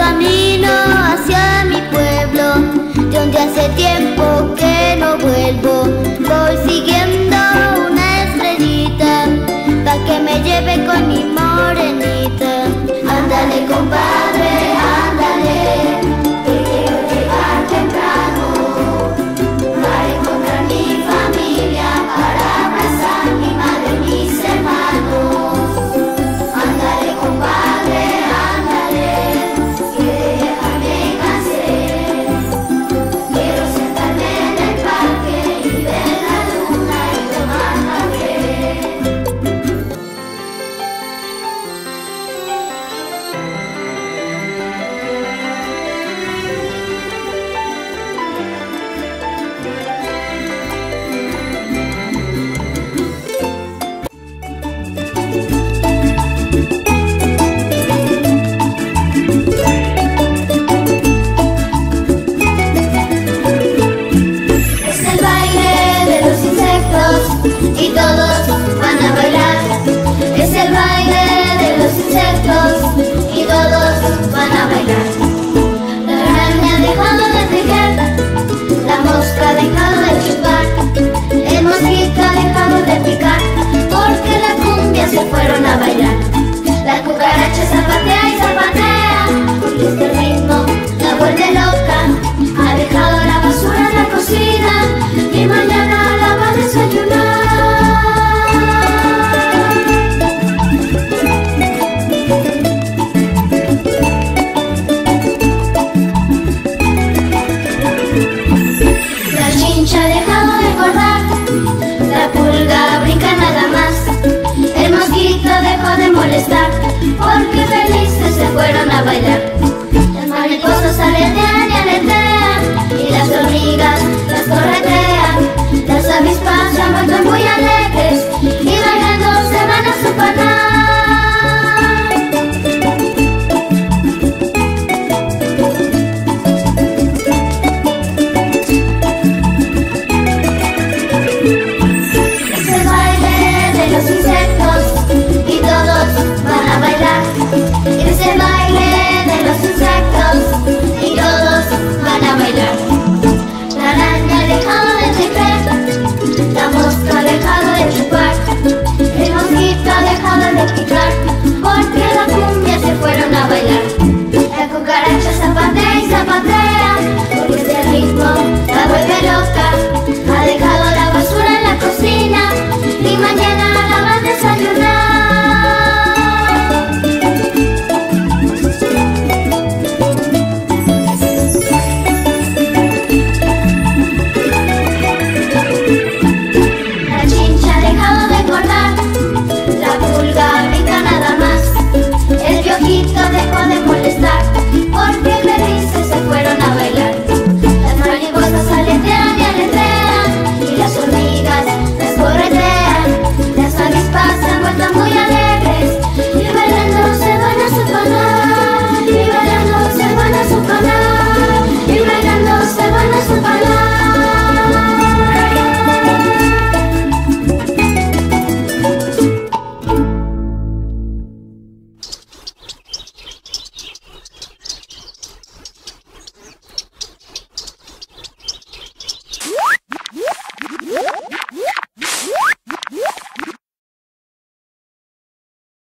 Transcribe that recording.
camino hacia mi pueblo, donde hace tiempo que no vuelvo. Voy siguiendo una estrellita, pa' que me lleve con mi morenita. Ándale, compadre, ándale, que quiero llegar temprano para encontrar mi familia, para abrazar mi madre y mis hermanos. Ándale, compadre, ándale, que de viajar me cansé. Quiero sentarme en el parque y ver la luna y tomar café. Es el baile de los insectos y todos van a bailar. Es el baile de los insectos y todos van a bailar. La araña ha dejado de tejer, la mosca ha dejado de chupar, el mosquito ha dejado de picar, porque la cumbia se fueron a bailar. La cucaracha zapatea y zapatea, porque este ritmo la vuelve loca. Ha dejado la basura en la cocina y mañana la va a desayunar. La chincha ha dejado de engordar, la pulga brinca nada más, el mosquito dejó de molestar, porque felices se fueron a bailar. Las mariposas aletean